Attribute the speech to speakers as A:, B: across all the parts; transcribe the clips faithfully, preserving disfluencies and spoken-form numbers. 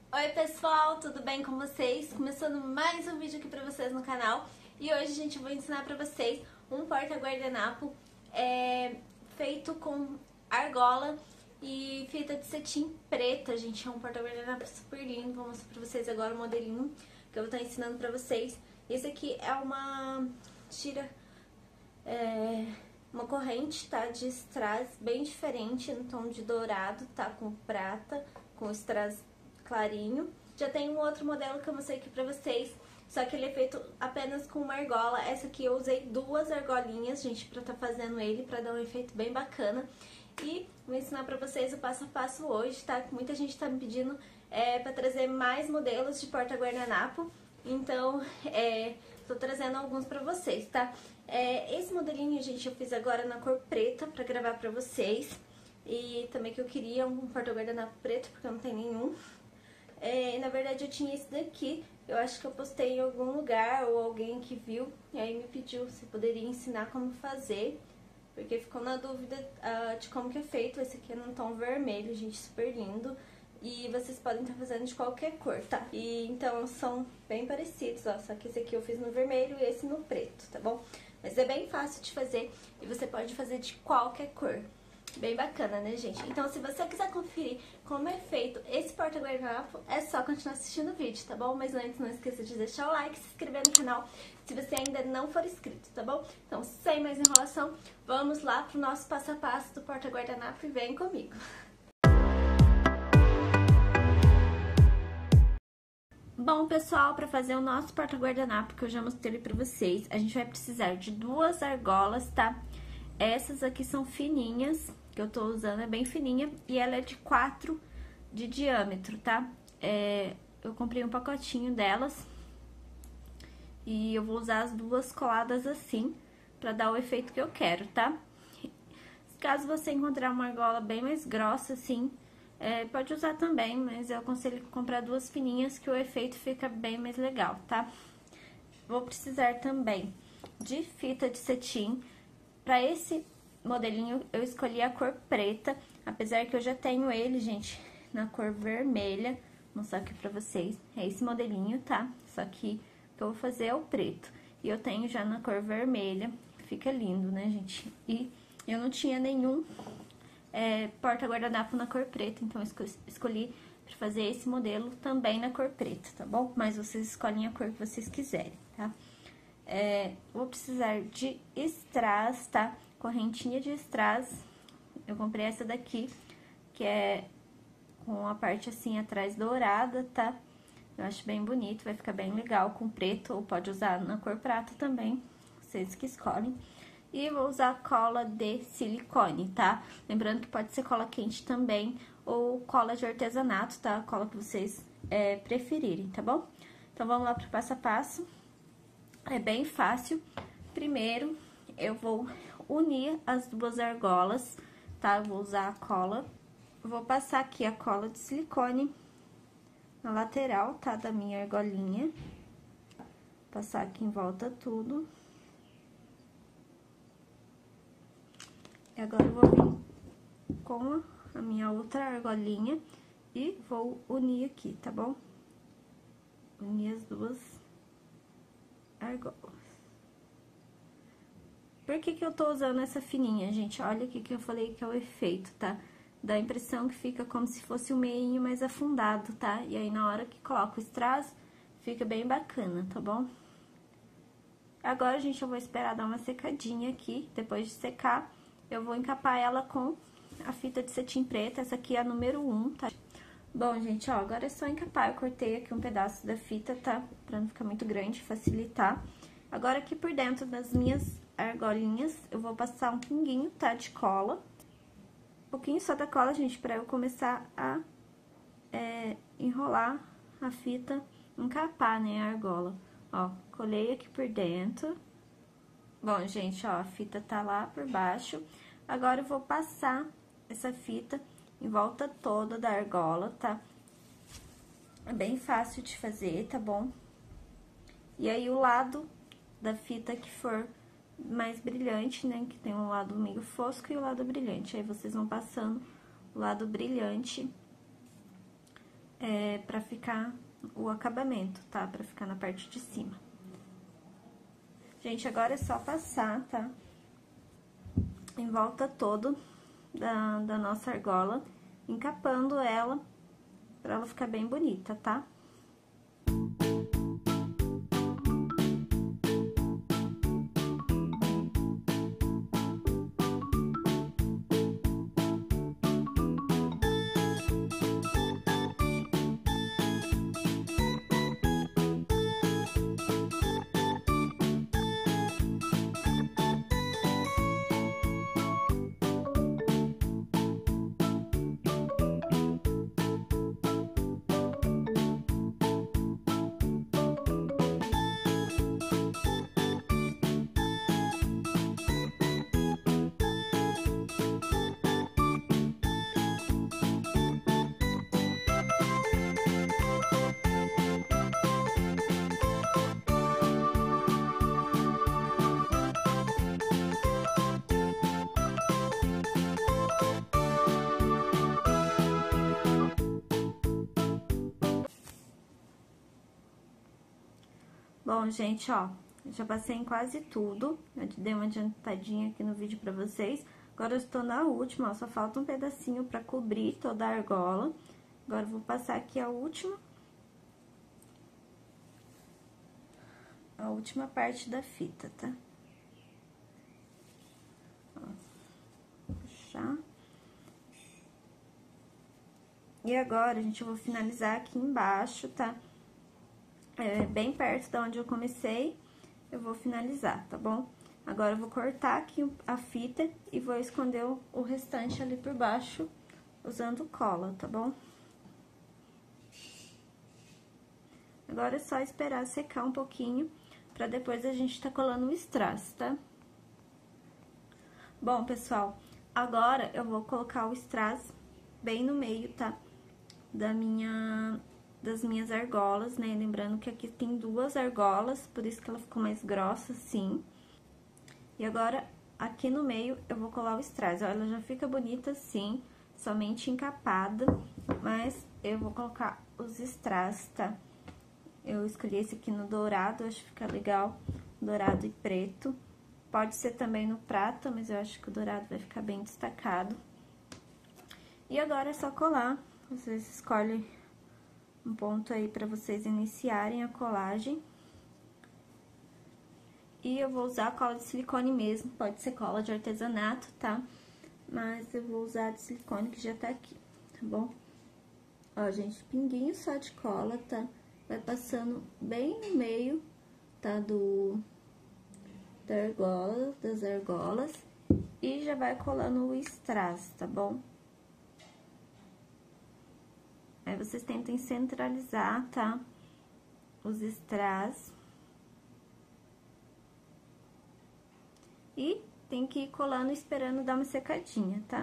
A: Oi pessoal, tudo bem com vocês? Começando mais um vídeo aqui pra vocês no canal. E hoje, gente, eu vou ensinar pra vocês um porta-guardanapo é, feito com argola e fita de cetim preta, gente. É um porta-guardanapo super lindo. Vou mostrar pra vocês agora o modelinho que eu vou estar ensinando pra vocês. Esse aqui é uma tira... É, uma corrente, tá? De strass bem diferente, no tom de dourado, tá? Com prata, com strass clarinho. Já tem um outro modelo que eu mostrei aqui pra vocês, só que ele é feito apenas com uma argola. Essa aqui eu usei duas argolinhas, gente, pra tá fazendo ele, pra dar um efeito bem bacana. E vou ensinar pra vocês o passo a passo hoje, tá? Muita gente tá me pedindo é, pra trazer mais modelos de porta-guardanapo, então é, tô trazendo alguns pra vocês, tá? É, esse modelinho, gente, eu fiz agora na cor preta pra gravar pra vocês. E também que eu queria um porta-guardanapo preto, porque eu não tenho nenhum. É, na verdade eu tinha esse daqui, eu acho que eu postei em algum lugar ou alguém que viu e aí me pediu se poderia ensinar como fazer, porque ficou na dúvida uh, de como que é feito. Esse aqui é num tom vermelho, gente, super lindo, e vocês podem estar fazendo de qualquer cor, tá? E então são bem parecidos, ó, só que esse aqui eu fiz no vermelho e esse no preto, tá bom? Mas é bem fácil de fazer e você pode fazer de qualquer cor. Bem bacana, né, gente? Então, se você quiser conferir como é feito esse porta-guardanapo, é só continuar assistindo o vídeo, tá bom? Mas antes, não esqueça de deixar o like, se inscrever no canal, se você ainda não for inscrito, tá bom? Então, sem mais enrolação, vamos lá pro nosso passo a passo do porta-guardanapo e vem comigo! Bom, pessoal, para fazer o nosso porta-guardanapo, que eu já mostrei pra vocês, a gente vai precisar de duas argolas, tá? Essas aqui são fininhas, que eu tô usando, é bem fininha, e ela é de quatro de diâmetro, tá? É, eu comprei um pacotinho delas, e eu vou usar as duas coladas assim, pra dar o efeito que eu quero, tá? Caso você encontrar uma argola bem mais grossa, assim, é, pode usar também, mas eu aconselho comprar duas fininhas, que o efeito fica bem mais legal, tá? Vou precisar também de fita de cetim. Pra esse modelinho, eu escolhi a cor preta, apesar que eu já tenho ele, gente, na cor vermelha. Vou mostrar aqui pra vocês. É esse modelinho, tá? Só que o que eu vou fazer é o preto. E eu tenho já na cor vermelha. Fica lindo, né, gente? E eu não tinha nenhum é, porta-guardanapo na cor preta, então eu escolhi pra fazer esse modelo também na cor preta, tá bom? Mas vocês escolhem a cor que vocês quiserem, tá? É, vou precisar de strass, tá? Correntinha de strass. Eu comprei essa daqui, que é com a parte assim atrás dourada, tá? Eu acho bem bonito, vai ficar bem legal com preto, ou pode usar na cor prata também, vocês que escolhem. E vou usar cola de silicone, tá? Lembrando que pode ser cola quente também, ou cola de artesanato, tá? Cola que vocês é, preferirem, tá bom? Então, vamos lá pro passo a passo. É bem fácil. Primeiro, eu vou unir as duas argolas, tá? Eu vou usar a cola. Vou passar aqui a cola de silicone na lateral, tá? Da minha argolinha. Passar aqui em volta tudo. E agora, eu vou vir com a minha outra argolinha e vou unir aqui, tá bom? Unir as duas argolas. Por que que eu tô usando essa fininha, gente? Olha aqui que eu falei que é o efeito, tá? Dá a impressão que fica como se fosse um meinho mais afundado, tá? E aí, na hora que coloca o strass, fica bem bacana, tá bom? Agora, gente, eu vou esperar dar uma secadinha aqui. Depois de secar, eu vou encapar ela com a fita de cetim preta. Essa aqui é a número um, tá? Bom, gente, ó, agora é só encapar. Eu cortei aqui um pedaço da fita, tá? Pra não ficar muito grande, facilitar. Agora, aqui por dentro das minhas argolinhas, eu vou passar um pinguinho, tá? De cola. Um pouquinho só da cola, gente, pra eu começar a é, enrolar a fita, encapar, né, a argola. Ó, colei aqui por dentro. Bom, gente, ó, a fita tá lá por baixo. Agora, eu vou passar essa fita em volta toda da argola, tá? É bem fácil de fazer, tá bom? E aí, o lado da fita que for mais brilhante, né? Que tem um lado meio fosco e o lado brilhante. Aí, vocês vão passando o lado brilhante é, é, pra ficar o acabamento, tá? Pra ficar na parte de cima. Gente, agora é só passar, tá? Em volta todo da, da nossa argola, encapando ela, pra ela ficar bem bonita, tá? Bom, gente, ó, eu já passei em quase tudo, eu dei uma adiantadinha aqui no vídeo pra vocês. Agora eu estou na última, ó, só falta um pedacinho pra cobrir toda a argola. Agora eu vou passar aqui a última. A última parte da fita, tá? Ó, vou puxar. E agora, gente, eu vou finalizar aqui embaixo, tá? É, bem perto da onde eu comecei, eu vou finalizar, tá bom? Agora, eu vou cortar aqui a fita e vou esconder o, o restante ali por baixo, usando cola, tá bom? Agora, é só esperar secar um pouquinho, pra depois a gente tá colando o strass, tá? Bom, pessoal, agora eu vou colocar o strass bem no meio, tá? Da minha... das minhas argolas, né? Lembrando que aqui tem duas argolas, por isso que ela ficou mais grossa, assim. E agora, aqui no meio, eu vou colar o strass. Ó, ela já fica bonita assim, somente encapada, mas eu vou colocar os strass, tá? Eu escolhi esse aqui no dourado, acho que fica legal, dourado e preto. Pode ser também no prata, mas eu acho que o dourado vai ficar bem destacado. E agora é só colar, vocês escolhem um ponto aí pra vocês iniciarem a colagem. E eu vou usar cola de silicone mesmo, pode ser cola de artesanato, tá? Mas eu vou usar de silicone que já tá aqui, tá bom? Ó, gente, pinguinho só de cola, tá? Vai passando bem no meio, tá? Do... da argola, das argolas. E já vai colando o strass, tá bom? Aí, vocês tentem centralizar, tá? Os strass. E tem que ir colando esperando dar uma secadinha, tá?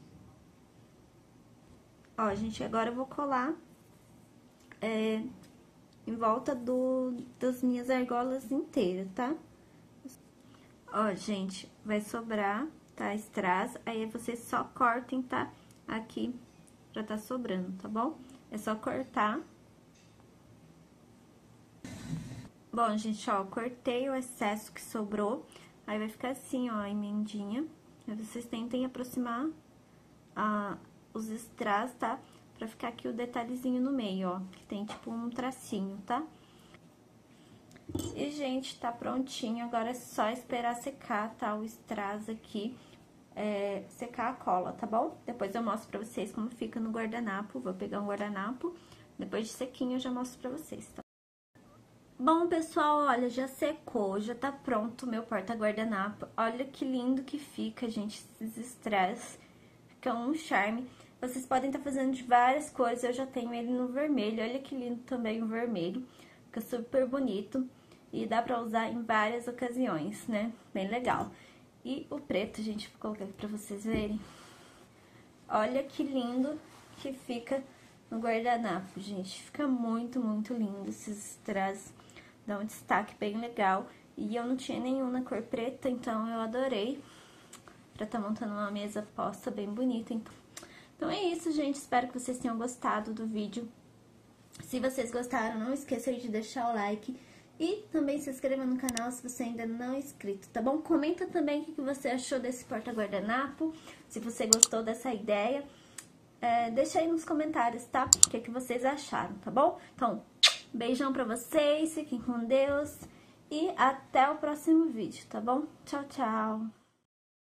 A: Ó, gente, agora eu vou colar é, em volta do, das minhas argolas inteiras, tá? Ó, gente, vai sobrar, tá? Strass, aí vocês só cortem, tá? Aqui, pra tá sobrando, tá bom? É só cortar. Bom, gente, ó, cortei o excesso que sobrou. Aí, vai ficar assim, ó, a emendinha. Aí, vocês tentem aproximar ah, os strass, tá? Pra ficar aqui o detalhezinho no meio, ó. Que tem, tipo, um tracinho, tá? E, gente, tá prontinho. Agora, é só esperar secar, tá? O strass aqui. É, secar a cola, tá bom? Depois eu mostro pra vocês como fica no guardanapo. Vou pegar um guardanapo. Depois de sequinho, eu já mostro pra vocês, tá? Bom, pessoal, olha, já secou, já tá pronto o meu porta-guardanapo. Olha que lindo que fica, gente, esses strass. Fica um charme. Vocês podem estar tá fazendo de várias cores, eu já tenho ele no vermelho. Olha que lindo também o vermelho. Fica super bonito e dá pra usar em várias ocasiões, né? Bem legal. E o preto, gente, vou colocar aqui pra vocês verem. Olha que lindo que fica no guardanapo, gente. Fica muito, muito lindo esses strass. Dá um destaque bem legal. E eu não tinha nenhum na cor preta, então eu adorei. Pra tá montando uma mesa posta bem bonita. Então, então é isso, gente. Espero que vocês tenham gostado do vídeo. Se vocês gostaram, não esqueçam de deixar o like e também se inscreva no canal se você ainda não é inscrito, tá bom? Comenta também o que você achou desse porta-guardanapo, se você gostou dessa ideia. É, deixa aí nos comentários, tá? O que, que vocês acharam, tá bom? Então, beijão pra vocês, fiquem com Deus e até o próximo vídeo, tá bom? Tchau, tchau!